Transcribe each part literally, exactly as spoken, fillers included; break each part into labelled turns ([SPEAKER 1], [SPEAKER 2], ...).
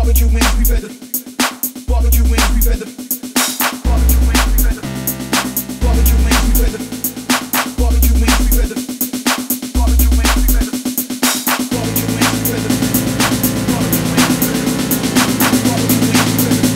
[SPEAKER 1] Barbecue wings, we better. Barbecue wings, we better. Barbecue wings, we better. Barbecue wings, we better. Barbecue wings, we better. Barbecue wings, we better. Barbecue wings, we better. Barbecue wings, we better. Barbecue wings, we better.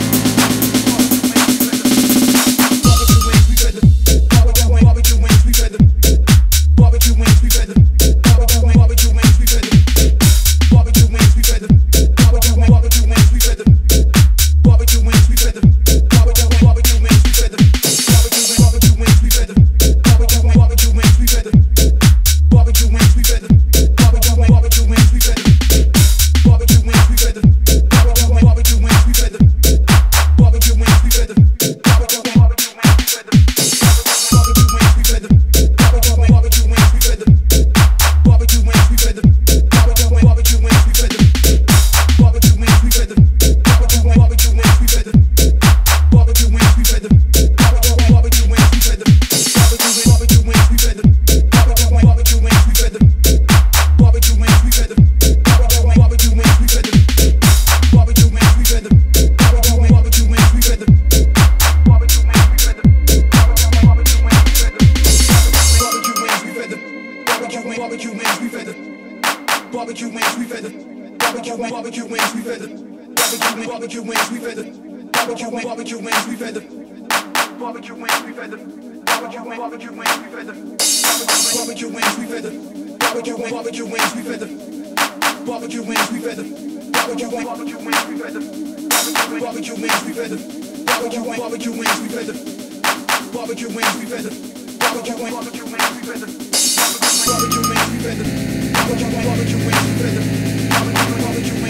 [SPEAKER 1] Barbecue wings, we better. Barbecue wings, barbecue wings, we better. Barbecue wings, we better. Barbecue wings, barbecue wings, we better. Barbecue wings, we better. Barbecue wings, barbecue wings, we better. Barbecue wings, we better. Barbecue wings, barbecue wings, we better. Barbecue wings, barbecue wings, we better. Barbecue wings, barbecue wings, we better. Barbecue wings, we better. Barbecue wings, barbecue wings, we better. Barbecue wings, we better. Barbecue wings, barbecue wings, we better. Barbecue wings, we better. Barbecue wings, barbecue wings, we better. Barbecue wings, we better. Barbecue wings, barbecue wings, we better. Barbecue wings, we better. Barbecue wings, barbecue wings, we better. Barbecue wings, we better. Barbecue wings, barbecue wings, we better. Barbecue wings, we better. Barbecue wings, barbecue wings, we better. Barbecue wings, barbecue wings, we better. Barbecue wings, barbecue wings, we better. Barbecue wings, we better. Barbecue wings, barbecue wings, we better. Barbecue wings, we better. Barbecue wings, barbecue wings, we better. Barbecue wings, we better. Barbecue wings, barbecue wings, we better. Barbecue wings, we better. Barbecue wings, barbecue wings, we better. Barbecue wings, we better. Barbecue wings, barbecue wings, we better. Barbecue wings, barbecue wings, we better. Barbecue wings, barbecue wings, we better. Barbecue wings, we better. Barbecue wings, barbecue wings, we better. Barbecue wings, we better. Barbecue wings, barbecue wings, we better. Barbecue wings, we better. Barbecue wings, barbecue wings, we better. Barbecue wings, we better. Barbecue wings, barbecue wings, we better. Barbecue wings, we better. Barbecue wings, barbecue wings, we better. Barbecue wings, we better. Barbecue wings, barbecue wings, we better. Barbecue wings, barbecue wings.